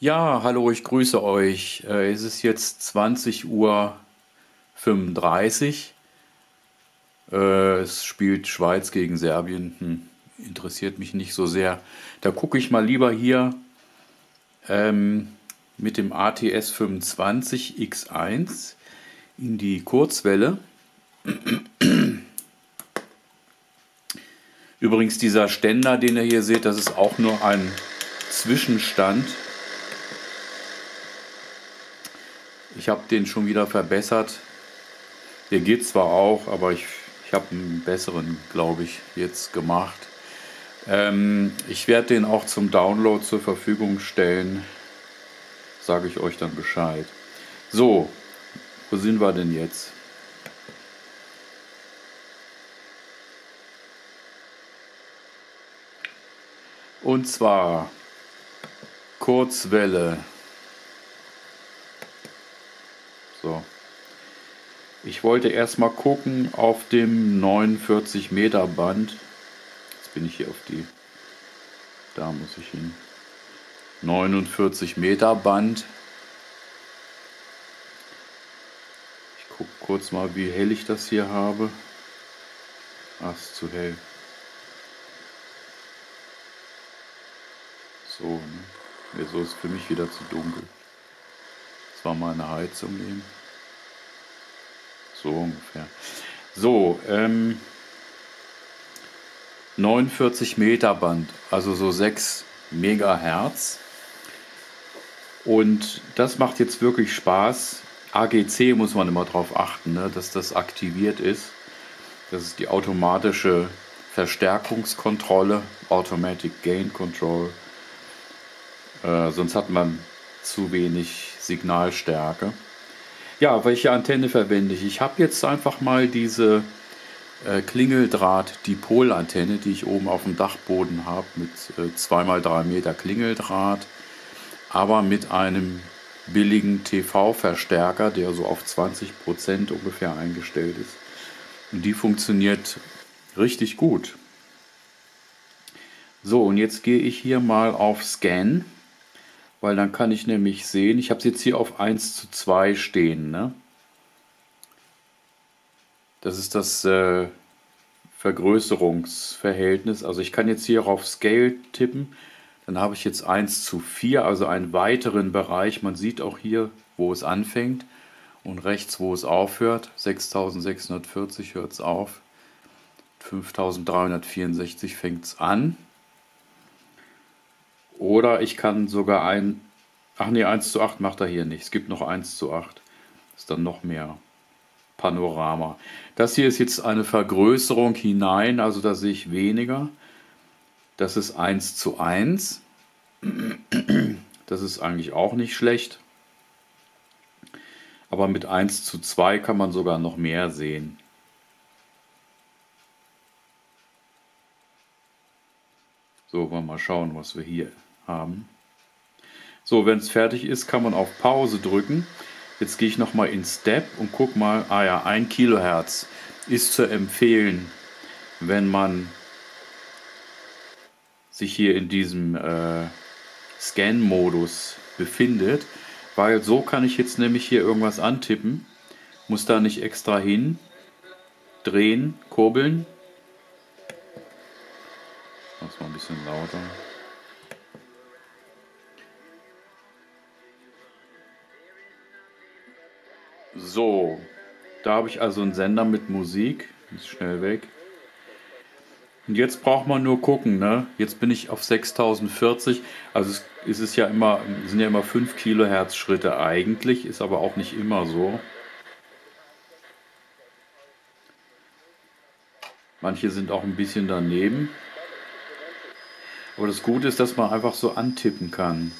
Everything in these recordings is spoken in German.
Ja, hallo, ich grüße euch. Es ist jetzt 20:35 Uhr. Es spielt Schweiz gegen Serbien. Interessiert mich nicht so sehr. Da gucke ich mal lieber hier mit dem ATS 25 X1 in die Kurzwelle. Übrigens, dieser Ständer, den ihr hier seht, das ist auch nur ein Zwischenstand. Ich habe den schon wieder verbessert. Der geht zwar auch, aber ich habe einen besseren, glaube ich, jetzt gemacht. Ich werde den auch zum Download zur Verfügung stellen. Sage ich euch dann Bescheid. So, wo sind wir denn jetzt? Und zwar Kurzwelle. So. Ich wollte erstmal gucken auf dem 49 Meter Band. Jetzt bin ich hier auf die. Da muss ich hin. 49 Meter Band. Ich gucke kurz mal, wie hell ich das hier habe. Ach, ist zu hell. So, ne? Ja, so ist für mich wieder zu dunkel. Das war mal eine Heizung nehmen. So ungefähr. So, 49 Meter Band, also so 6 Megahertz. Und das macht jetzt wirklich Spaß. AGC muss man immer darauf achten, ne, dass das aktiviert ist. Das ist die automatische Verstärkungskontrolle, Automatic Gain Control. Sonst hat man zu wenig Signalstärke. Ja, welche Antenne verwende ich? Ich habe jetzt einfach mal diese Klingeldraht-Dipolantenne, die ich oben auf dem Dachboden habe, mit 2x3 Meter Klingeldraht, aber mit einem billigen TV-Verstärker, der so auf 20% ungefähr eingestellt ist. Und die funktioniert richtig gut. So, und jetzt gehe ich hier mal auf Scan, weil dann kann ich nämlich sehen, ich habe es jetzt hier auf 1:2 stehen, ne? Das ist das Vergrößerungsverhältnis. Also ich kann jetzt hier auf Scale tippen, dann habe ich jetzt 1:4, also einen weiteren Bereich. Man sieht auch hier, wo es anfängt und rechts, wo es aufhört. 6640 hört es auf, 5364 fängt es an. Oder ich kann sogar ach nee, 1:8 macht er hier nicht. Es gibt noch 1:8. Das ist dann noch mehr Panorama. Das hier ist jetzt eine Vergrößerung hinein, also da sehe ich weniger. Das ist 1:1. Das ist eigentlich auch nicht schlecht. Aber mit 1:2 kann man sogar noch mehr sehen. So, wollen wir mal schauen, was wir hier haben. So, wenn es fertig ist, kann man auf Pause drücken. Jetzt gehe ich nochmal in Step und gucke mal, ah ja, 1 Kilohertz ist zu empfehlen, wenn man sich hier in diesem Scan-Modus befindet, weil so kann ich jetzt nämlich hier irgendwas antippen, muss da nicht extra hin, drehen, kurbeln. Das mal ein bisschen lauter. So, da habe ich also einen Sender mit Musik. Ist schnell weg. Und jetzt braucht man nur gucken, ne? Jetzt bin ich auf 6040. Also es ist ja immer, sind ja immer 5 Kilohertz Schritte eigentlich, ist aber auch nicht immer so. Manche sind auch ein bisschen daneben. Aber das Gute ist, dass man einfach so antippen kann.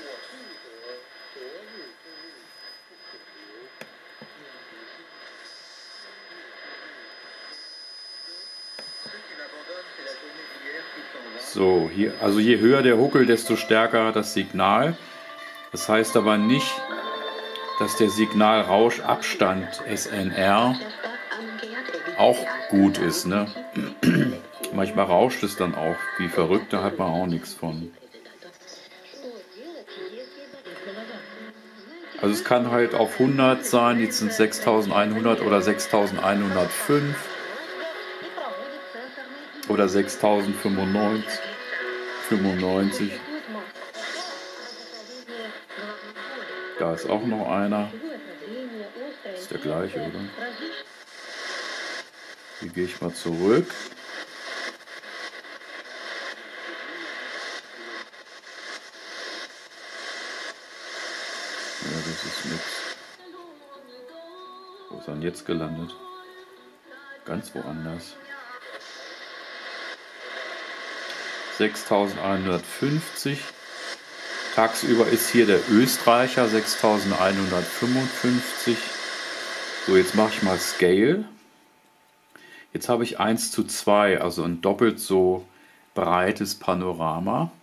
So, hier, also je höher der Huckel, desto stärker das Signal. Das heißt aber nicht, dass der Signalrauschabstand SNR auch gut ist, ne? Manchmal rauscht es dann auch wie verrückt, da hat man auch nichts von. Also es kann halt auf 100 sein, jetzt sind 6100 oder 6105 oder 6095. Da ist auch noch einer. Das ist der gleiche, oder? Hier gehe ich mal zurück. Ja, das ist nix. Wo ist er denn jetzt gelandet? Ganz woanders. 6150. Tagsüber ist hier der Österreicher 6155. So, jetzt mache ich mal Scale. Jetzt habe ich 1:2, also ein doppelt so breites Panorama.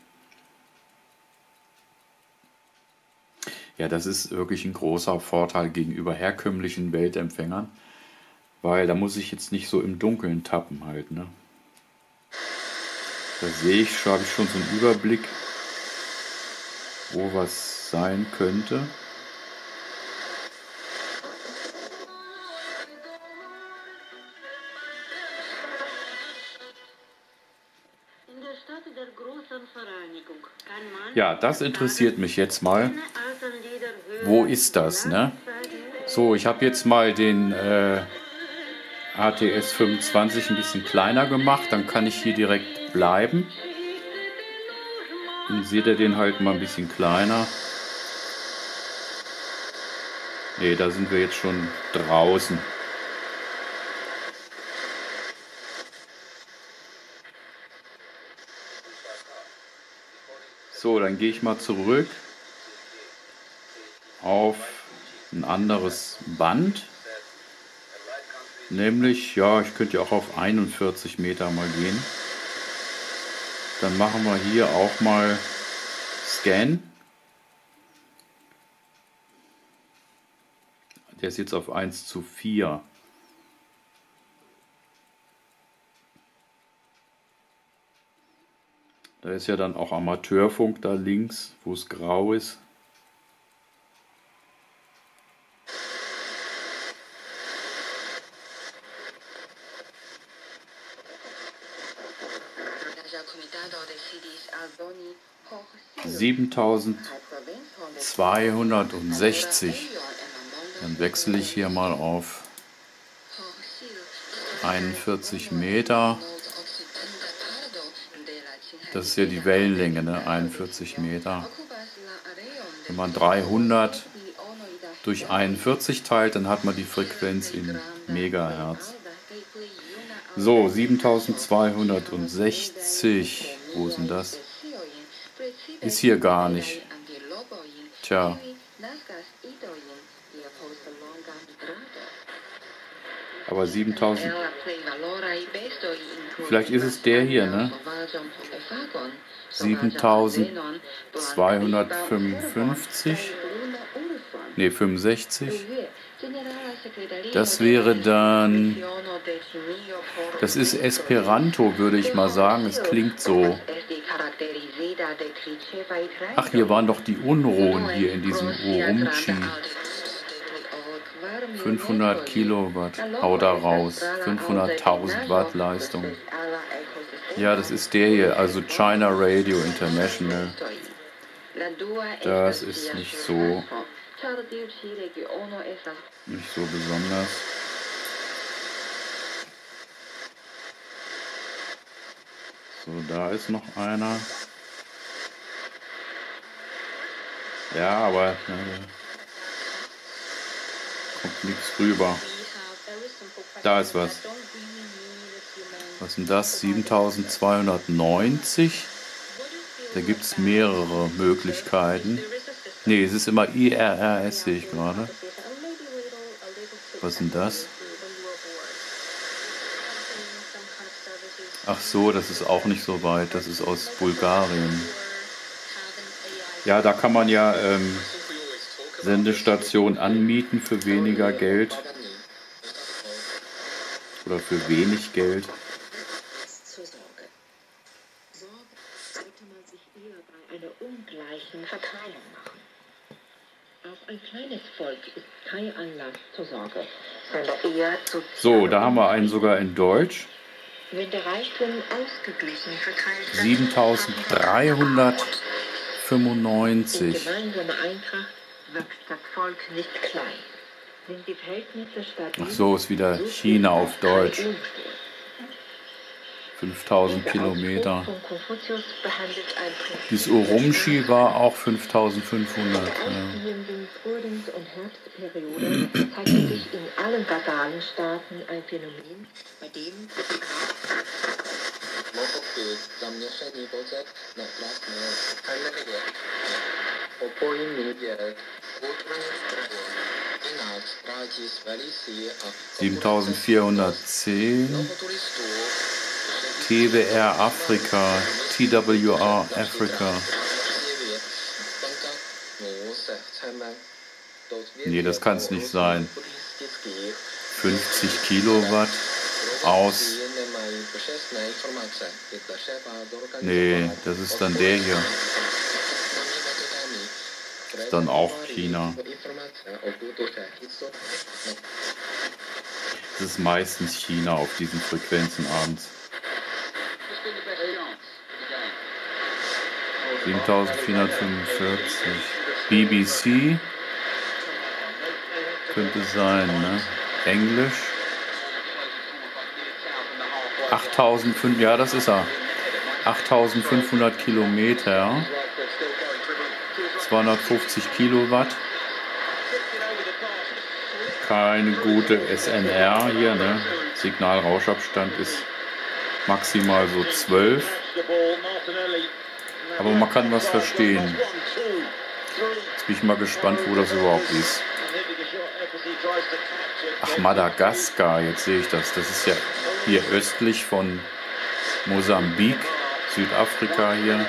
Ja, das ist wirklich ein großer Vorteil gegenüber herkömmlichen Weltempfängern, weil da muss ich jetzt nicht so im Dunkeln tappen halt, ne? Da sehe ich, habe ich schon so einen Überblick, wo was sein könnte. Ja, das interessiert mich jetzt mal. Wo ist das, ne? So, ich habe jetzt mal den ATS 25 ein bisschen kleiner gemacht, dann kann ich hier direkt bleiben. Dann seht ihr den halt mal ein bisschen kleiner. Ne, da sind wir jetzt schon draußen. So, dann gehe ich mal zurück auf ein anderes Band. Nämlich, ja, ich könnte ja auch auf 41 Meter mal gehen. Dann machen wir hier auch mal Scan. Der ist jetzt auf 1:4. Da ist ja dann auch Amateurfunk da links, wo es grau ist. (7.260). Dann wechsle ich hier mal auf 41 Meter. Das ist ja die Wellenlänge, ne? 41 Meter. Wenn man 300 durch 41 teilt, dann hat man die Frequenz in Megahertz. So, 7260. Wo ist denn das? Ist hier gar nicht. Tja. Aber 7000. Vielleicht ist es der hier, ne? 7255. Ne, 65. Das wäre dann. Das ist Esperanto, würde ich mal sagen. Es klingt so. Ach, hier waren doch die Unruhen hier in diesem Urumqi. 500 Kilowatt. Hau da raus. 500.000 Watt Leistung. Ja, das ist der hier, also China Radio International. Das ist nicht so besonders. So, da ist noch einer. Ja, aber kommt nichts rüber. Da ist was. Was ist denn das? 7290. Da gibt es mehrere Möglichkeiten. Ne, es ist immer IRRS, sehe ich gerade. Was ist denn das? Ach so, das ist auch nicht so weit. Das ist aus Bulgarien. Ja, da kann man ja Sendestationen anmieten für weniger Geld. Oder für wenig Geld. Sollte man sich eher bei einer ungleichen Verteilung machen. Auf ein kleines Volk ist kein Anlass zur Sorge, sondern eher zu... So, da haben wir einen sogar in Deutsch. Wenn der Reichtum ausgeglichen verteilt wird, 7395. in gemeinsamer Eintracht wächst das Volk nicht klein. Sind die Verhältnisse stabil, Ach so, ist wieder China auf Deutsch. 5000 Kilometer. Dieses Urumqi war auch 5500. Ja. Frühlings- und Herbstperiode zeigte sich in allen Vasallenstaaten ein Phänomen, bei dem die 7410. TWR Afrika, TWR Afrika. Nee, das kann es nicht sein. 50 Kilowatt aus. Nee, das ist dann der hier. Das ist dann auch China. Das ist meistens China auf diesen Frequenzen abends. 7445. BBC könnte sein, ne? Englisch. 8500, ja, das ist er. 8500 Kilometer. 250 Kilowatt. Keine gute SNR hier, ne? Signalrauschabstand ist maximal so 12. Aber man kann was verstehen. Jetzt bin ich mal gespannt, wo das überhaupt ist. Ach, Madagaskar, jetzt sehe ich das. Das ist ja hier östlich von Mosambik, Südafrika hier.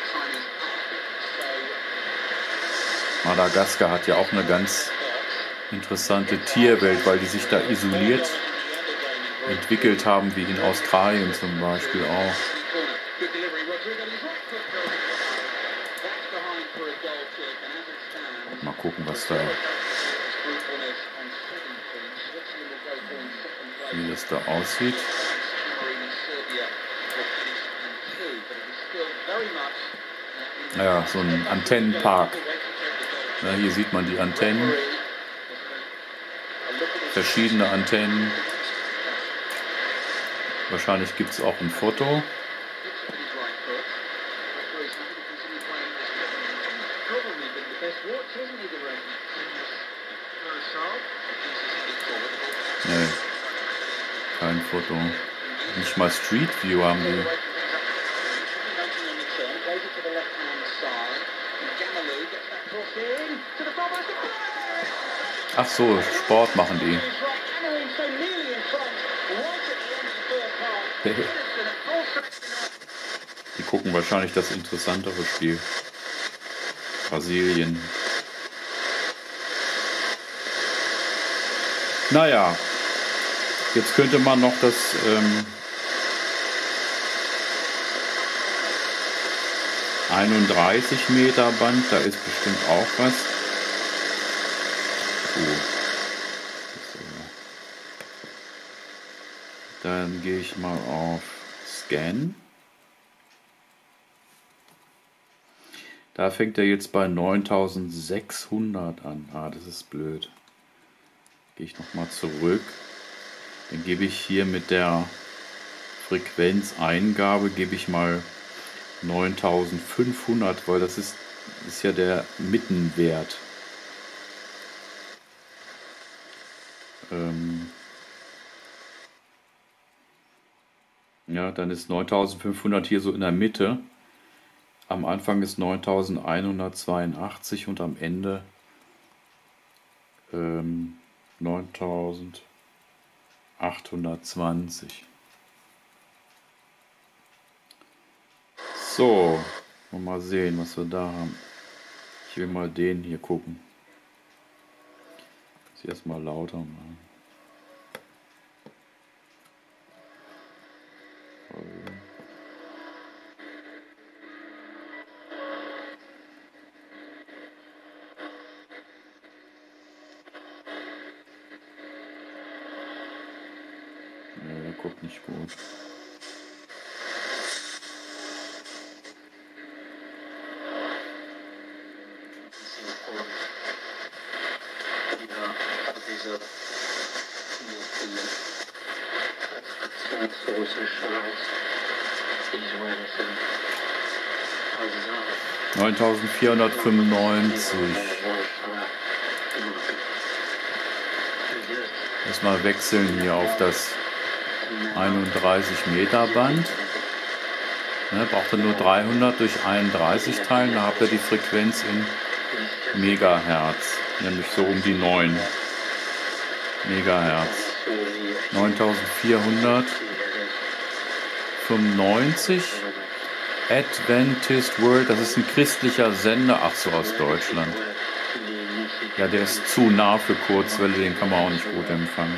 Madagaskar hat ja auch eine ganz interessante Tierwelt, weil die sich da isoliert entwickelt haben, wie in Australien zum Beispiel auch. Mal gucken, was da, wie das da aussieht. Ja, so ein Antennenpark. Ja, hier sieht man die Antennen. Verschiedene Antennen. Wahrscheinlich gibt es auch ein Foto. Nee, kein Foto. Nicht mal Street View haben die. Ach so, Sport machen die. Die gucken wahrscheinlich das interessantere Spiel. Brasilien. Naja, jetzt könnte man noch das 31 Meter Band, da ist bestimmt auch was. So. Dann gehe ich mal auf Scan. Da fängt er jetzt bei 9600 an. Ah, das ist blöd. Gehe ich nochmal zurück. Dann gebe ich hier mit der Frequenzeingabe, gebe ich mal 9500, weil das ist ja der Mittenwert. Ja, dann ist 9500 hier so in der Mitte. Am Anfang ist 9182 und am Ende 9820. So, mal sehen, was wir da haben. Ich will mal den hier gucken. Muss ich erstmal lauter machen. der guckt nicht gut. (9.495). Erstmal wechseln hier auf das 31 Meter Band. Ne, braucht ihr nur 300 durch 31 teilen, da habt ihr die Frequenz in Megahertz, nämlich so um die 9 Megahertz. 9.495. Adventist World, das ist ein christlicher Sender, ach so, aus Deutschland. Ja, der ist zu nah für Kurzwelle, den kann man auch nicht gut empfangen.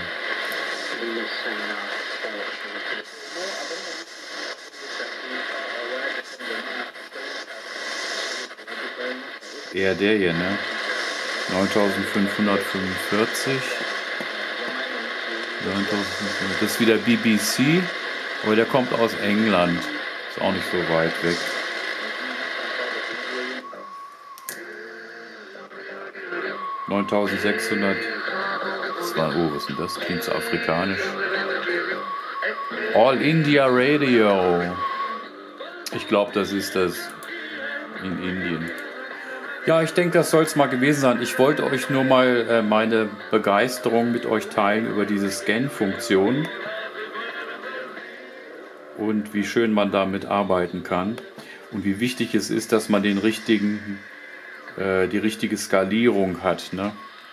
Eher der hier, ne? 9.545. Das ist wieder BBC, aber der kommt aus England. Ist auch nicht so weit weg. (9.600). Oh, was ist denn das? Klingt so afrikanisch. All India Radio. Ich glaube, das ist das in Indien. Ja, ich denke, das soll es mal gewesen sein. Ich wollte euch nur mal meine Begeisterung mit euch teilen über diese Scan-Funktion und wie schön man damit arbeiten kann und wie wichtig es ist, dass man die richtige Skalierung hat. Ne?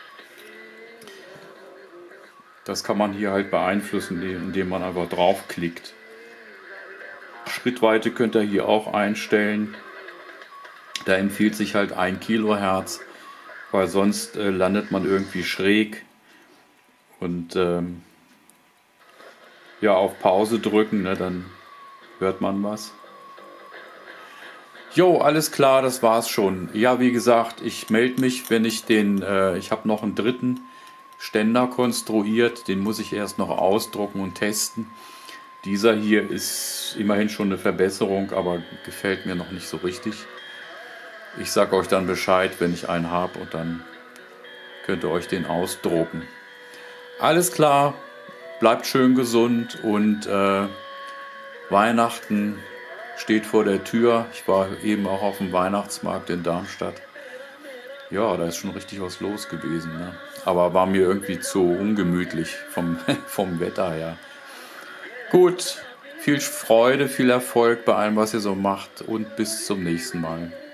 Das kann man hier halt beeinflussen, indem man einfach draufklickt. Schrittweite könnt ihr hier auch einstellen. Da empfiehlt sich halt 1 Kilohertz, weil sonst landet man irgendwie schräg. Und ja, auf Pause drücken, ne, dann hört man was. Jo, alles klar, das war's schon. Ja, wie gesagt, ich melde mich, wenn ich ich habe noch einen dritten Ständer konstruiert, den muss ich erst noch ausdrucken und testen. Dieser hier ist immerhin schon eine Verbesserung, aber gefällt mir noch nicht so richtig. Ich sage euch dann Bescheid, wenn ich einen habe, und dann könnt ihr euch den ausdrucken. Alles klar, bleibt schön gesund und Weihnachten steht vor der Tür. Ich war eben auch auf dem Weihnachtsmarkt in Darmstadt. Ja, da ist schon richtig was los gewesen. Ne? Aber war mir irgendwie zu ungemütlich vom Wetter her. Gut, viel Freude, viel Erfolg bei allem, was ihr so macht, und bis zum nächsten Mal.